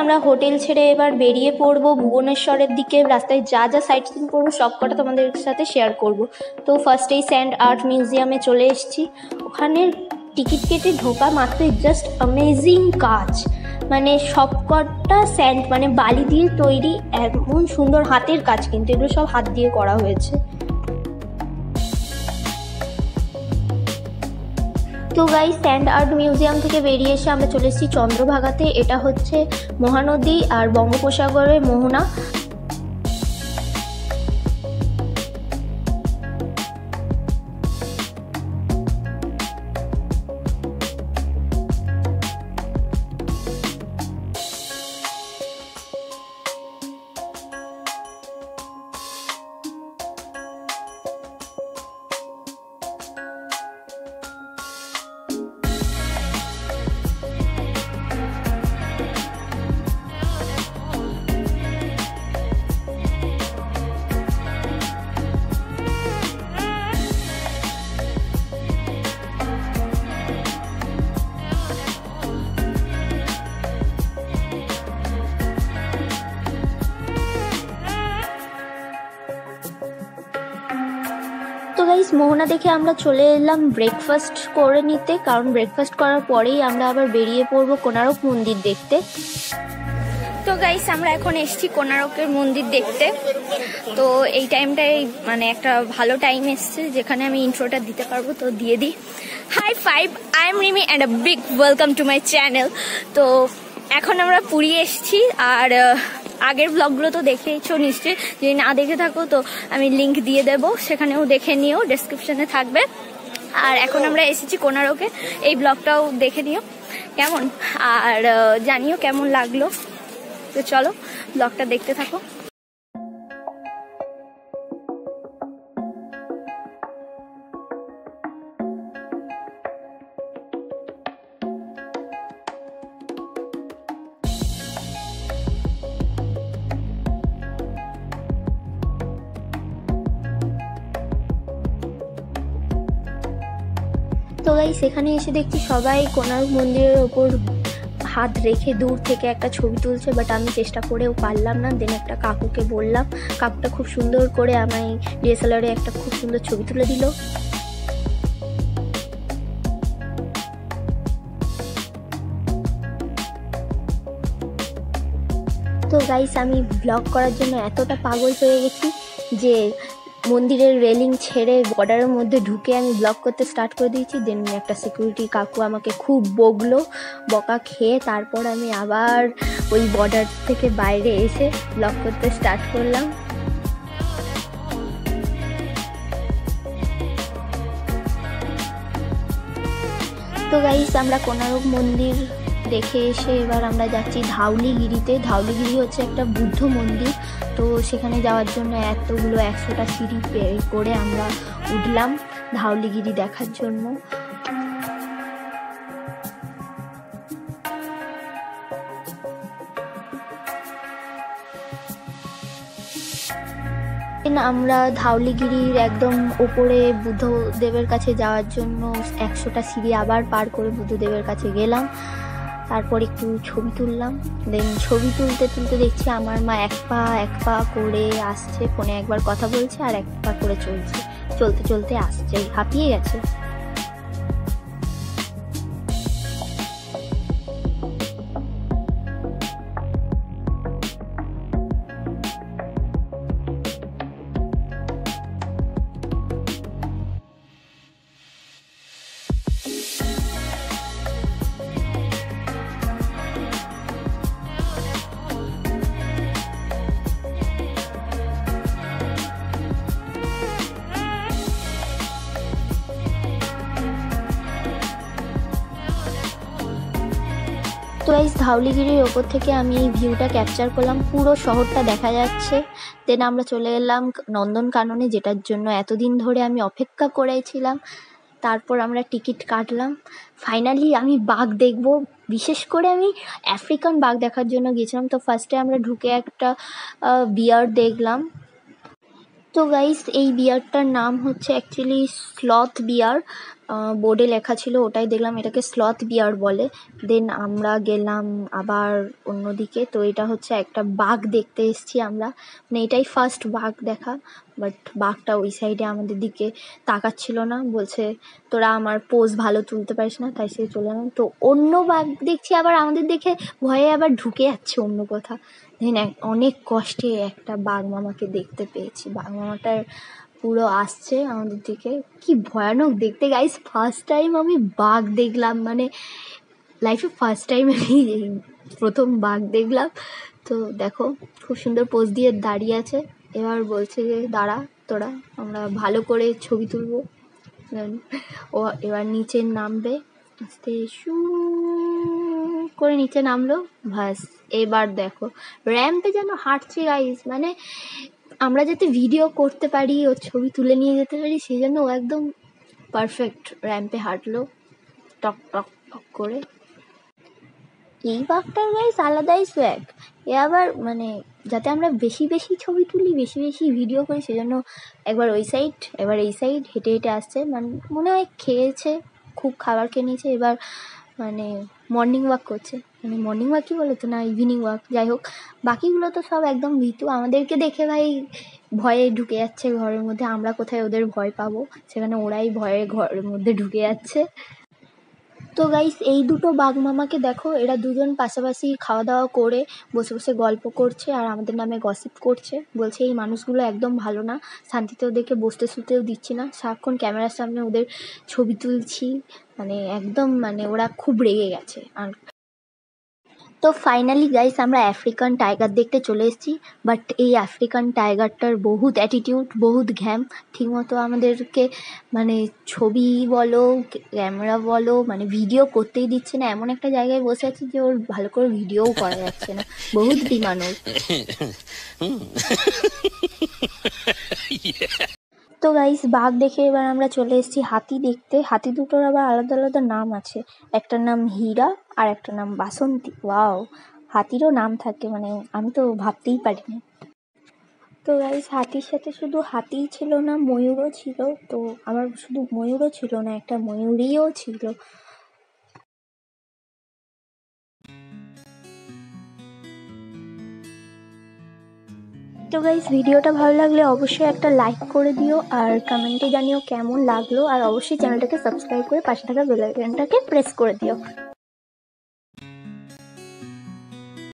আমরা হোটেল ছেড়ে এবার বেরিয়ে পড়বো ভুবনেশ্বরের দিকে। রাস্তায় যা যা সাইট সিন করবো সব কটা তোমাদের সাথে শেয়ার করব। তো ফার্স্টেই স্যান্ড আর্ট মিউজিয়ামে চলে এসেছি। ওখানে টিকিট কেটে ঢোকা মাত্রই জাস্ট অ্যামেজিং কাজ, মানে সব কটা স্যান্ড মানে বালি দিয়ে তৈরি, এমন সুন্দর হাতের কাজ, কিন্তু এগুলো সব হাত দিয়ে করা হয়েছে। তো গাইস, স্যান্ড আর্ট মিউজিয়াম থেকে বেরিয়ে এসে আমরা চলে এসেছি চন্দ্রভাগাতে। এটা হচ্ছে মহানদী আর বঙ্গোপসাগরের মোহনা। তো গাইস, মোহনা দেখে আমরা চলে এলাম ব্রেকফাস্ট করে নিতে, কারণ ব্রেকফাস্ট করার পরেই আমরা আবার বেরিয়ে পড়বো কোণারক মন্দির দেখতে। তো গাইস, আমরা এখন এসেছি কোণারকের মন্দির দেখতে। তো এই টাইমটাই মানে একটা ভালো টাইম এসছে যেখানে আমি ইন্ট্রোটা দিতে পারবো, তো দিয়ে দিই। High five, I am Rimi and a big welcome to my channel. তো এখন আমরা পুরী এসেছি, আর আগের ব্লগগুলো তো দেখেইছো নিশ্চয়ই, যদি না দেখে থাকো তো আমি লিঙ্ক দিয়ে দেবো, সেখানেও দেখে নিও, ডেসক্রিপশনে থাকবে। আর এখন আমরা এসেছি কোণারকে, এই ব্লগটাও দেখে নিও কেমন, আর জানিও কেমন লাগলো। তো চলো ব্লগটা দেখতে থাকো। তো গাইস, সেখানে এসে দেখছি সবাই কোণার্ক মন্দিরের ওপর হাত রেখে দূর থেকে একটা ছবি তুলছে, বাট আমি চেষ্টা করেও পারলাম না। দেন একটা কাকুকে বললাম, কাকুটা খুব সুন্দর করে আমায় ডিএসএলআরে একটা খুব সুন্দর ছবি তুলে দিল। তো গাইস, আমি ব্লগ করার জন্য এতটা পাগল হয়ে গেছি যে মন্দিরের রেলিং ছেড়ে বর্ডারের মধ্যে ঢুকে আমি ব্লগ করতে স্টার্ট করে দিয়েছি। দেন একটা সিকিউরিটি কাকু আমাকে খুব বকলো, বকা খেয়ে তারপর আমি আবার ওই বর্ডার থেকে বাইরে এসে ব্লগ করতে স্টার্ট করলাম। তো গাইস, আমরা কোণার্ক মন্দির দেখে এসে এবার আমরা যাচ্ছি ধাউলিগিরিতে। ধাউলিগিরি হচ্ছে একটা বুদ্ধ মন্দির। তো সেখানে যাওয়ার জন্য এতগুলো 100টা সিঁড়ি করে আমরা উঠলাম ধাউলিগিরি দেখার জন্য। আমরা ধাউলিগিরির একদম ওপরে বুদ্ধদেবের কাছে যাওয়ার জন্য 100টা সিঁড়ি আবার পার করে বুদ্ধদেবের কাছে গেলাম। তারপর একটু ছবি তুললাম। দেন ছবি তুলতে তুলতে দেখছি আমার মা এক পা করে আসছে, ফোনে একবার কথা বলছে আর এক পা করে চলতে চলতে আসছে, হাঁপিয়ে গেছে। তো গাইস, ধাউলিগিরির ওপর থেকে আমি এই ভিউটা ক্যাপচার করলাম, পুরো শহরটা দেখা যাচ্ছে। দেন আমরা চলে এলাম নন্দনকাননে, যেটার জন্য এতদিন ধরে আমি অপেক্ষা করেছিলাম। তারপর আমরা টিকিট কাটলাম। ফাইনালি আমি বাঘ দেখব, বিশেষ করে আমি আফ্রিকান বাঘ দেখার জন্য গেছিলাম। তো ফার্স্টে আমরা ঢুকে একটা বিয়ার দেখলাম। তো গাইস, এই বিয়ারটার নাম হচ্ছে অ্যাকচুয়ালি স্লথ বিয়ার। বোর্ডে লেখা ছিল ওটাই দেখলাম, এটাকে স্লথ বিয়ার বলে। দেন আমরা গেলাম আবার অন্যদিকে। তো এটা হচ্ছে একটা বাঘ দেখতে এসেছি আমরা, মানে এটাই ফার্স্ট বাঘ দেখা। বাট বাঘটা ওই সাইডে আমাদের দিকে তাকাচ্ছিল না, বলছে তোরা আমার পোজ ভালো তুলতে পারিস না, তাই সে চলে গেলাম। তো অন্য বাঘ দেখছি আবার আমাদের দেখে ভয়ে আবার ঢুকে যাচ্ছে অন্য কোথা। দেন অনেক কষ্টে একটা বাঘ মামাকে দেখতে পেয়েছি। বাঘ মামাটার পুরো আসছে আমাদের দিকে, কি ভয়ানক দেখতে গাইস। ফার্স্ট টাইম আমি বাঘ দেখলাম, মানে লাইফে ফার্স্ট টাইম আমি প্রথম বাঘ দেখলাম। তো দেখো খুব সুন্দর পোজ দিয়ে দাঁড়িয়ে আছে। এবার বলছে যে দাঁড়া তোরা, আমরা ভালো করে ছবি তুলবো। ও এবার নিচে নামবে, আস্তে শু করে নিচে নামলো, বাস। এবার দেখো র্যাম্পে যেন হাঁটছে গাইস, মানে আমরা যাতে ভিডিও করতে পারি, ওর ছবি তুলে নিয়ে যেতে পারি, সেই জন্য ও একদম পারফেক্ট র্যাম্পে হাঁটলো টক টক টক করে। এই বাঘটার গাইস আলাদাই সোয়াগ। এ আবার মানে যাতে আমরা বেশি বেশি ছবি তুলি, বেশি বেশি ভিডিও করি, সেজন্য একবার ওই সাইড এবার এই সাইড হেঁটে হেঁটে আসছে। মানে মনে হয় খেয়েছে, খুব খাবার খেয়ে নিয়েছে, এবার মানে মর্নিং ওয়াক করছে। মানে মর্নিং ওয়াক কি বলে তো, না ইভিনিং ওয়াক, যাই হোক। বাকিগুলো তো সব একদম ভীতু, আমাদেরকে দেখে ভাই ভয়ে ঢুকে যাচ্ছে ঘরের মধ্যে। আমরা কোথায় ওদের ভয় পাবো, সেখানে ওরাই ভয়ে ঘরের মধ্যে ঢুকে যাচ্ছে। তো গাইস এই দুটো বাঘ মামাকে দেখো, এরা দুজন পাশাপাশি খাওয়া দাওয়া করে বসে বসে গল্প করছে আর আমাদের নামে গসিপ করছে। বলছে এই মানুষগুলো একদম ভালো না, শান্তিতে ওদেরকে বসতে শুতেও দিচ্ছি না, সারাক্ষণ ক্যামেরার সামনে ওদের ছবি তুলছি। মানে একদম মানে ওরা খুব রেগে গেছে। আর তো ফাইনালি গাইস আমরা আফ্রিকান টাইগার দেখতে চলে এসেছি। বাট এই আফ্রিকান টাইগারটার বহুত অ্যাটিটিউড, বহুত ঘ্যাম। ঠিকমতো আমাদেরকে মানে ছবি বলো, ক্যামেরা বলো, মানে ভিডিও করতেই দিচ্ছে না। এমন একটা জায়গায় বসে আছে যে ওর ভালো করে ভিডিওও করা যাচ্ছে না, বহুত ডিমান্ড ওর। তো গাইস বাঘ দেখে এবার আমরা চলে এসেছি হাতি দেখতে। হাতি দুটোর আবার আলাদা আলাদা নাম আছে, একটার নাম হীরা আর একটার নাম বাসন্তী। ওয়াও, হাতিরও নাম থাকে, মানে আমি তো ভাবতেই পারিনি। তো গাইস হাতির সাথে শুধু হাতিই ছিল না, ময়ূরও ছিল। তো আবার শুধু ময়ূরও ছিল না, একটা ময়ূরীও ছিল। তো গাইস ভিডিওটা ভালো লাগলে অবশ্যই একটা লাইক করে দিও আর কমেন্টে জানিও কেমন লাগলো, আর অবশ্যই চ্যানেলটাকে সাবস্ক্রাইব করে পাশে থাকা বেল আইকনটাকে প্রেস করে দিও।